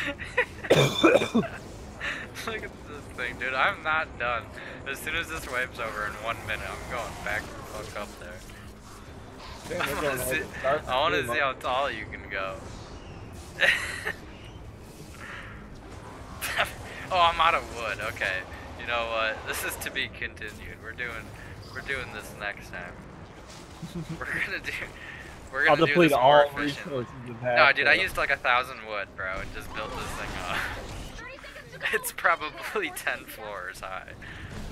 Look at this thing, dude. I'm not done. As soon as this wave's over in 1 minute, I'm going back the fuck up there. I want to see how tall you can go. Oh, I'm out of wood. Okay. You know what? This is to be continued. We're doing this next time. We're gonna do this more efficient. No, dude, I used like 1,000 wood, bro, and just built this thing up. It's probably 10 floors high.